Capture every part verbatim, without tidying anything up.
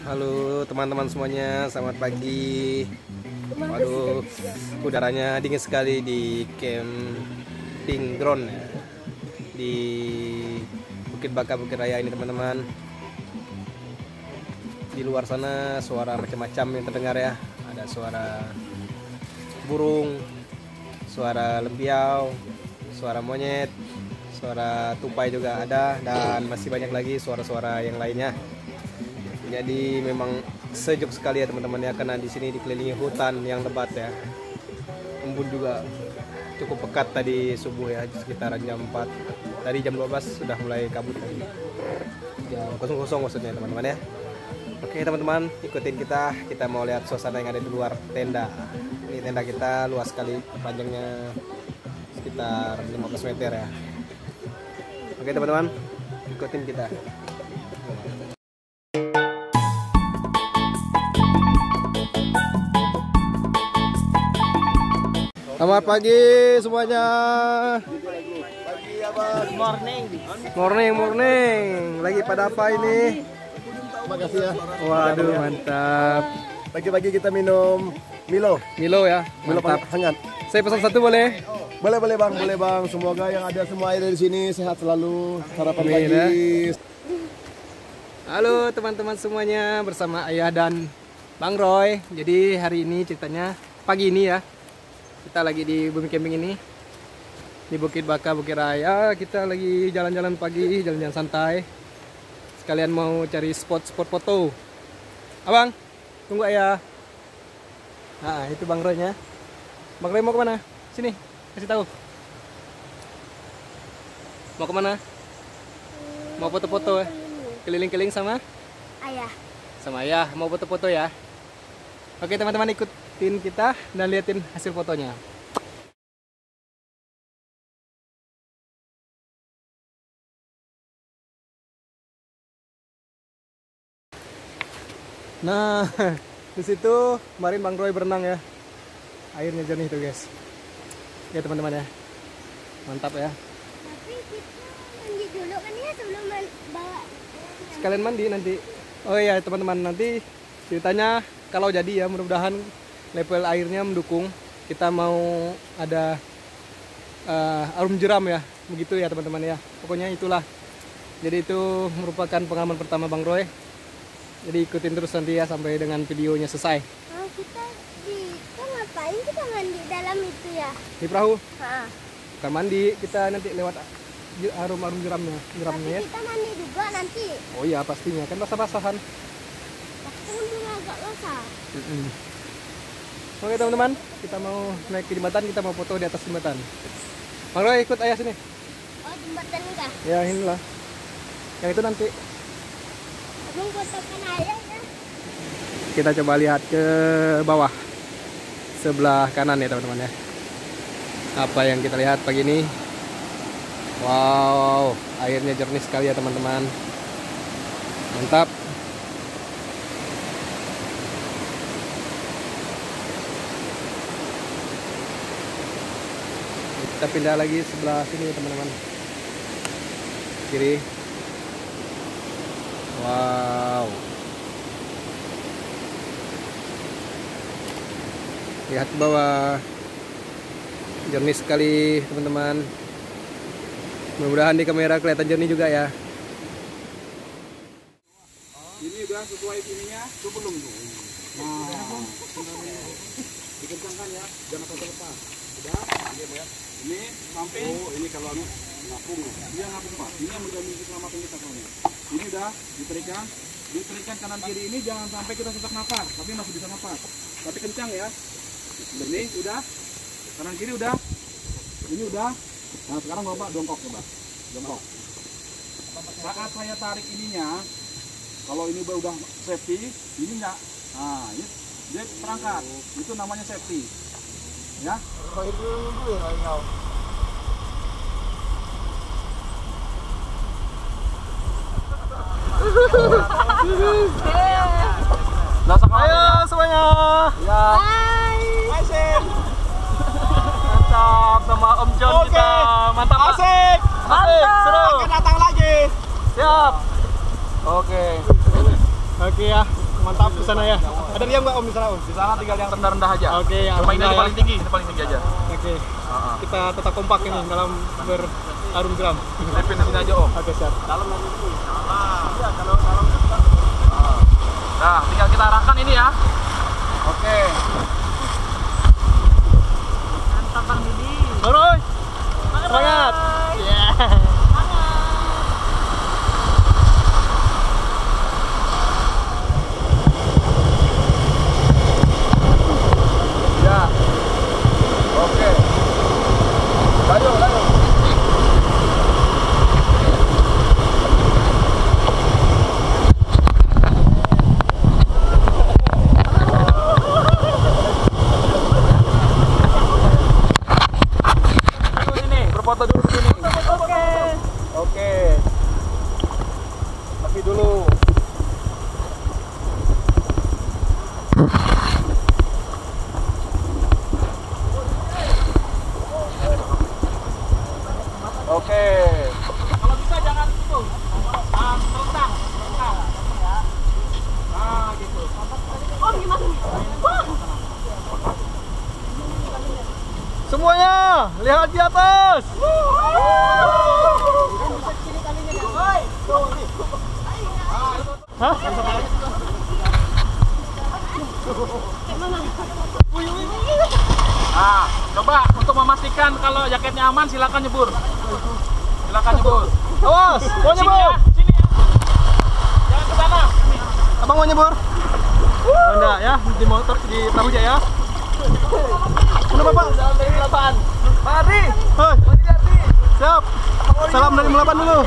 Halo teman-teman semuanya, selamat pagi. Waduh, udaranya dingin sekali di camping ground ya, di Bukit Baka Bukit Raya ini teman-teman. Di luar sana suara macam-macam yang terdengar ya. Ada suara burung, suara lempiau, suara monyet, suara tupai juga ada, dan masih banyak lagi suara-suara yang lainnya. Jadi memang sejuk sekali ya teman-teman ya, karena di sini dikelilingi hutan yang lebat ya. Embun juga cukup pekat tadi subuh ya, sekitaran jam empat. Tadi jam dua belas sudah mulai kabut tadi. Jam kosong kosong maksudnya teman-teman ya. Oke teman-teman, ikutin kita. Kita mau lihat suasana yang ada di luar tenda. Ini tenda kita luas sekali, panjangnya sekitar lima belas meter ya. Oke teman-teman, ikutin kita. Selamat pagi semuanya. Pagi abang. Morning. Morning, morning. Lagi pada apa ini? Terima kasih ya. Waduh, mantap. Pagi-pagi kita minum Milo. Milo ya, Milo mantap. hangat. Saya pesan satu boleh? Boleh boleh bang, boleh bang. Semoga yang ada semua air di sini sehat selalu. Sarapan Amin, pagi. ya. Halo teman-teman semuanya, bersama Ayah dan Bang Roy. Jadi hari ini ceritanya pagi ini ya. Kita lagi di Bumi Camping ini, di Bukit Baka Bukit Raya. Kita lagi jalan-jalan pagi, jalan-jalan santai. Sekalian mau cari spot-spot foto. Abang, tunggu Ayah. Nah, itu Bang Roy-nya. Bang Roy mau kemana? Sini, kasih tahu. Mau kemana? Mau foto-foto? Keliling-keliling sama? Ayah. Sama Ayah, mau foto-foto ya. Oke teman-teman, ikutin kita dan liatin hasil fotonya. Nah, di situ kemarin Bang Roy berenang ya. Airnya jernih tuh guys. Ya teman-teman ya. Mantap ya. Tapi kita mandi dulu kan ya sebelum bawa. Sekalian mandi nanti. Oh iya teman-teman, nanti ceritanya kalau jadi ya, mudah-mudahan level airnya mendukung. Kita mau ada uh, arum jeram ya, begitu ya teman-teman ya. Pokoknya itulah. Jadi itu merupakan pengalaman pertama Bang Roy. Jadi ikutin terus nanti ya sampai dengan videonya selesai. Oh, kita di kita ngapain kita mandi dalam itu ya? Di perahu? Ha. Bukan mandi, kita nanti lewat arum-arum jeramnya, jeramnya ya. Tapi kita mandi juga nanti. Oh iya pastinya, kan basah-basahan. Waktu dulu agak basah. Mm-mm. Oke teman-teman, kita mau naik ke jembatan, kita mau foto di atas jembatan. Bang Roy ikut Ayah sini. Oh, jembatan enggak? Ya inilah. Yang itu nanti. Abang fotokan ayah ya. Kita coba lihat ke bawah sebelah kanan ya teman-teman ya. Apa yang kita lihat pagi ini? Wow, airnya jernih sekali ya teman-teman. Mantap. Kita pindah lagi sebelah sini teman-teman. Kiri. Wow. Lihat ke bawah. Jernih sekali teman-teman. Mudah-mudahan di kamera kelihatan jernih juga ya. Ini udah sesuai ininya, itu belum tuh. Nah, dikencangkan ya, jangan sampai lepas. Udah, ya. Ini sampai. Oh, ini kalau anu ngapung. Dia ngapung Pak. Ini yang menjamin keselamatan kita soalnya. Ini udah diterikan, diterikan kanan kiri ini jangan sampai kita sesak napas, tapi masih bisa napas. Tapi kencang ya. Ini udah, kanan kiri udah, ini udah. Nah sekarang Bapak dongkok coba, dongkok. Saat saya tarik ininya, kalau ini udah safety, ini enggak. Nah ini dia terangkat, itu namanya safety. Ya. Ayo semuanya. Ya. Hai. Hai Sen. Mantap, sama Om John kita. Mantap Pak. Asik. Asik, seru. Akan datang lagi. Siap. Oke. Oke ya. mantap di sana ya. Ada liam nggak Om di sana Om? Di sana tinggal yang rendah-rendah aja. Oke, Cuma ini alhamdulillah paling ya. tinggi, ini paling tinggi aja. Oke, Uh-huh. kita tetap kompak ini dalam bertarung jeram. Lepin di sini aja Om. Oke, siap. Dalam lagi itu. Iya, kalau dalam. Nah, tinggal kita arahkan ini ya. Oke. Mantap Bang Didi. Alright. Semangat. Yeah. Ya. Oke. Lanjut, lanjut. Dulu ini, berfoto dulu di sini. Oke. Oke. Tapi dulu. Oke. Kalau bisa jangan itu. Ah, terentang, terentang. Ya. Nah, gitu. Oh, gimana? Wah. Semuanya, lihat di atas. Hah? Nah, coba untuk memastikan kalau jaketnya aman silakan nyebur. Silakan nyebur. Awas, mau Sini nyebur. ya, sini ya. Jangan ke sana. Abang mau nyebur? Oh, enggak ya, di motor di Taruja ya. Kenapa Pak? Salam dari Melapan. Pak Adi. Hoi. Siap. Salam dari Melapan dulu.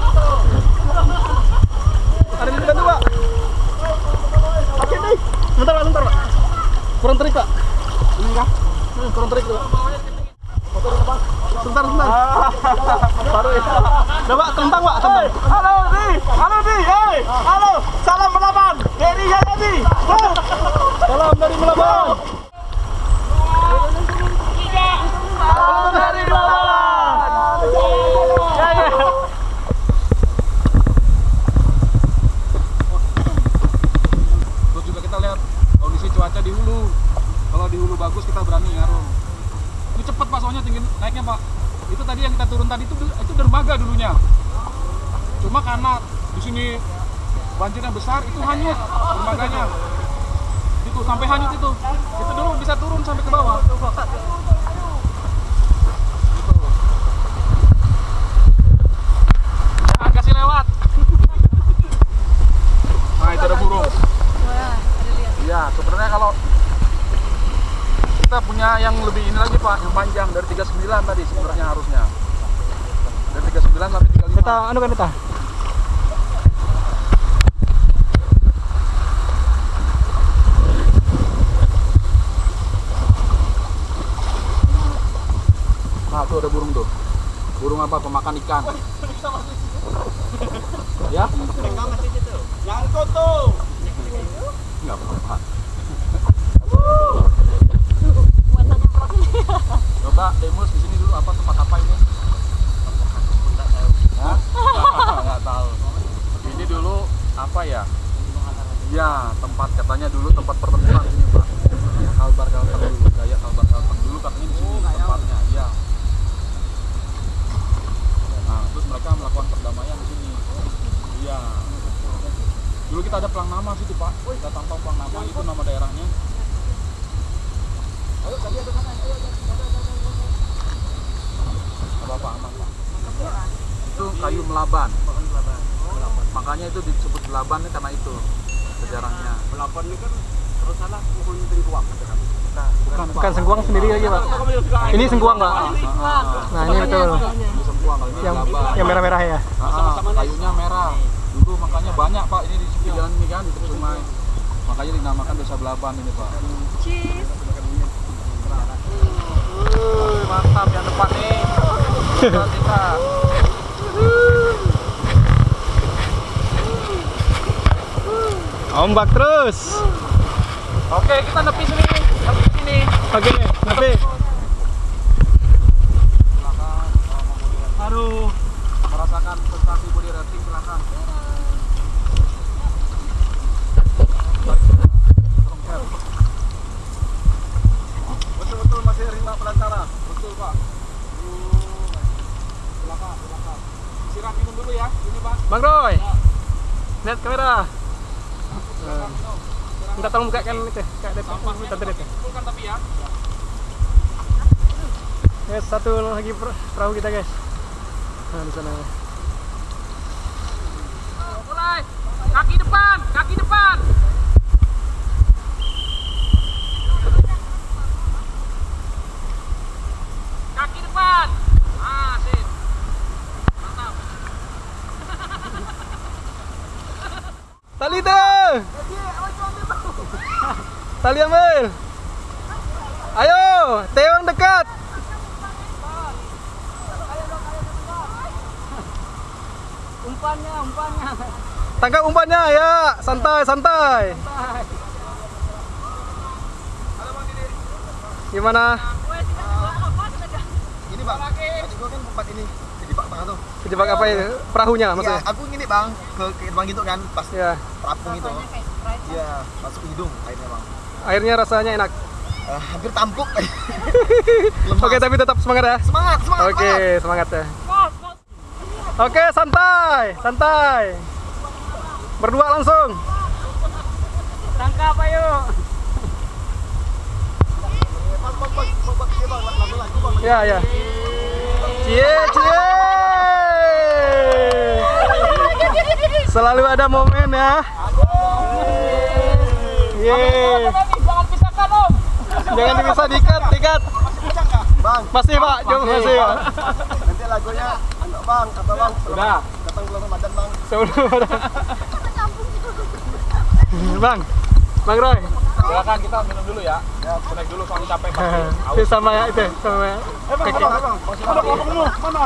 Ada di depan tuh Pak. Oke nih. Sebentar Pak, sebentar Pak. Kurang terik Pak. Ini kah? Hmm, kurang terik tuh. Sebentar, sebentar. Baru ya. Udah Pak, tentang Pak, tentang. Halo Di, halo Di, hei, halo, salam Melapan, Dedi Yayadi. Salam dari Melapan. Salam dari Melapan. Ya, ya. Terus juga kita lihat kondisi cuaca di hulu. Kalau di hulu bagus kita berani ngarung. Itu cepet Pak, soalnya tinggi naiknya Pak. Itu tadi yang kita turun tadi itu itu dermaga dulunya. Cuma karena di sini banjirnya besar, itu hanyut dermaganya. Itu sampai hanyut itu. Itu dulu bisa turun sampai ke bawah. Gitu. Jangan kasih lewat. Nah, itu ada burung. Iya, sebenarnya kalau kita punya yang lebih ini lagi Pak, yang panjang dari tiga puluh sembilan tadi sebenarnya harusnya. Dari tiga puluh sembilan sampai tiga puluh lima. Kita anu kan kita. Nah, tuh ada burung tuh. Burung apa? Pemakan ikan. Ya? Jangan koto. Enggak apa-apa. Coba Demus di sini dulu apa tempat apa ini? Hah? Nggak tahu. Ini dulu apa ya? Ya, tempat katanya dulu tempat pertempuran ini Pak. Kalbar Kalteng dulu, gaya Kalbar Kalteng dulu katanya di sini tempatnya. Iya. Nah, terus mereka melakukan perdamaian di sini. Iya. Dulu kita ada pelang nama situ Pak. Kita tampang pelang nama itu nama daerahnya. Ayo tadi ada mana? Ayo, ayo, apa-apa aman Pak. Itu kayu melaban. Makanya itu disebut melaban karena itu sejarahnya. Melaban ini kan terus salah pohon sengkuang. Bukan, Bukan sengkuang sendiri lagi Pak. Ini sengkuang Pak. Nah ini betul. Ini sengkuang, kalau ini Yang melaban. yang merah-merah ya. Ah, kayunya merah. Dulu makanya banyak Pak ini di sisi jalan ini kan di tepi sungai. Makanya dinamakan desa Belaban ini Pak. Cheese. Wuh, mantap yang depan nih. Kita, kita. Ombak terus. Oke, kita nepi sini. Nepi sini. Oke, nepi. Silakan. Aduh. Merasakan sensasi body rating silakan. Lihat kamera. Nah. Minta tolong buka kan itu, Kak Det. Minta Det. Kumpulkan tapi ya. Guys, satu lagi perahu kita, guys. Nah, di sana. Mulai. Kaki depan, kaki depan. Kaki depan. Ah, sip. Mantap. Tali tuh. Tali ambil. Ayo, Tewang dekat. Umpannya, umpannya. Tangkap umpannya ya, santai, santai. Gimana? Ini bang, tadi gua kan tempat ini kejebak bang tuh. Kejebak apa itu? Perahunya maksudnya? Iya, aku gini bang, ke ke bang gitu kan, pas Ya. terapung itu. Iya, masuk ke hidung airnya bang. Airnya rasanya enak. Eh, hampir tampuk. Oke, tapi tetap semangat ya. Semangat, semangat. Oke, semangat ya. Oke, santai, santai. Berdua langsung. Tangkap ayo. Ya, ya. Cie, cie. Selalu ada momen ya. Yeay. Jangan pisahkan om. Jangan dipisah, diikat, diikat. Bang, Masih Pak, jom masih Pak. nanti lagunya anak bang, apa bang? Udah. Datang bulan Ramadan bang. Sebelum ada. Bang, Bang Roy. Silakan kita minum dulu ya. Ya, naik dulu soalnya capek pasti. Itu sama ya, itu sama kaki. Mana?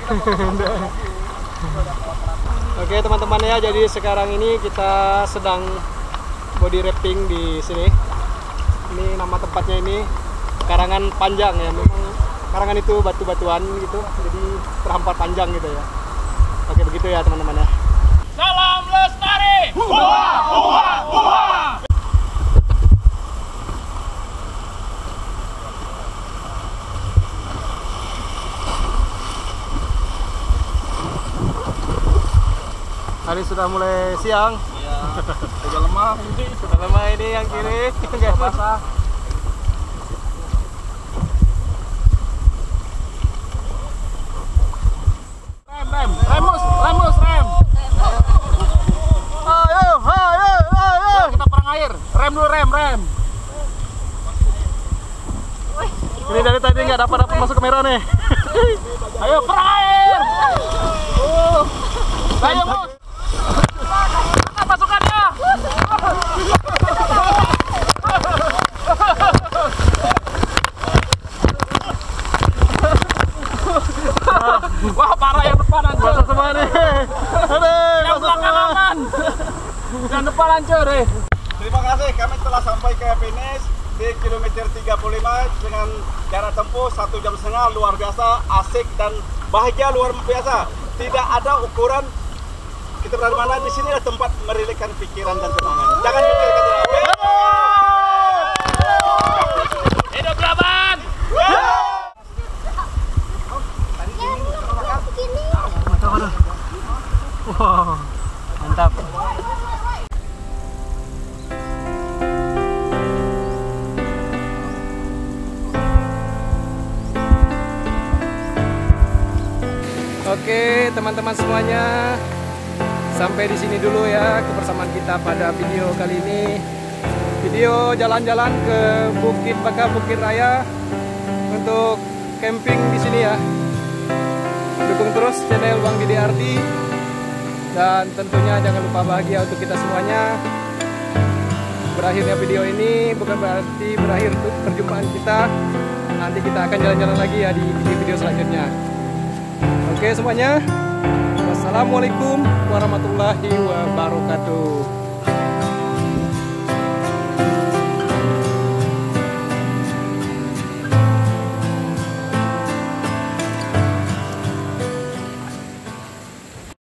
Oke teman-teman ya, jadi sekarang ini kita sedang body rafting di sini. Ini nama tempatnya ini Karangan Panjang ya. Memang karangan itu batu-batuan gitu, jadi terhampar panjang gitu ya. Oke begitu ya teman-teman ya. Salam lestari. Huha, huha, huha. Hari sudah mulai siang. Iya. Udah lemah. Sudah lemah ini yang kiri. Enggak basah. Rem, rem. Remus, remus, rem. Ayo, ayo, ayo. Kita perang air. Rem dulu, rem, rem. Ini dari tadi nggak dapat dapat masuk kamera nih. Ayo perang air. Uh. Ayo, Mus. Mana pasukannya? Wah, parah yang depan hancur. Basah semua nih. Aduh, Yang basah belakang semua. aman. Yang depan hancur, eh. Terima kasih, kami telah sampai ke finish di kilometer tiga puluh lima dengan jarak tempuh satu jam setengah, luar biasa, asik dan bahagia luar biasa. Tidak ada ukuran kita berada mana, di sini adalah tempat merelaxkan pikiran dan tenangan. Jangan mikir kata Hidup Laban. Wow, mantap. Oke, teman-teman semuanya, sampai di sini dulu ya kebersamaan kita pada video kali ini. Video jalan-jalan ke Bukit Baka Bukit Raya untuk camping di sini ya. Dukung terus channel Bang Didi Arti, dan tentunya jangan lupa bahagia untuk kita semuanya. Berakhirnya video ini bukan berarti berakhir untuk perjumpaan kita. Nanti kita akan jalan-jalan lagi ya di video-video selanjutnya. Oke semuanya, wassalamualaikum warahmatullahi wabarakatuh.